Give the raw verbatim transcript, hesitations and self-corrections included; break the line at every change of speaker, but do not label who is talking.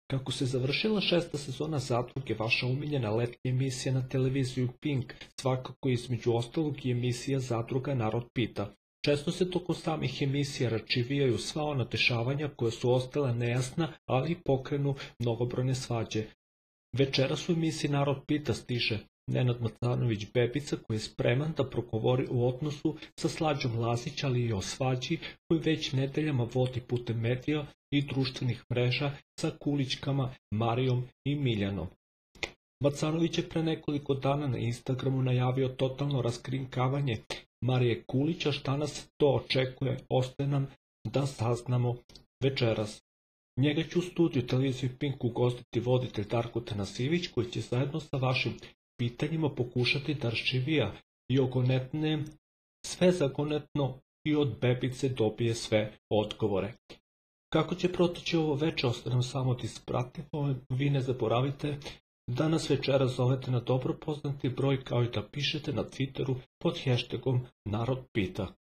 Kako se završila šesta sezona Zadruge, vaša omiljena letnja emisija na televiziju Pink, svakako između ostalog i emisija Zadruga Narod pita. Često se tokom samih emisija račivijaju sva ona dešavanja koja su ostala nejasna, ali i pokrenu mnogobrojne svađe. Večeras u emisiji Narod pita stiže Nenad Macanović Bebica, koji je spreman da progovori o odnosu sa Slađom Lazić, ali i o svađi koju već nedeljama vodi putem medija i društvenih mreža sa kulićkama Marijom i Miljanom. Macanović je pre nekoliko dana na Instagramu najavio totalno raskrinkavanje Marije Kulića. Šta nas to očekuje, ostaje nam da saznamo večeras. Njega će u studiju televizije Pink ugostiti voditelj Darko Tanasivić, koji će zajedno sa vašim pitanjima pokušati da raščivija i ogonetne sve zagonetno i od Bebice dobije sve odgovore. Kako će proteći ovo veče, ostaje nam samo da ispratimo. Vi ne zaboravite da nas večera zovete na dobro poznati broj, kao i da pišete na Twitteru pod hashtagom Narod pita.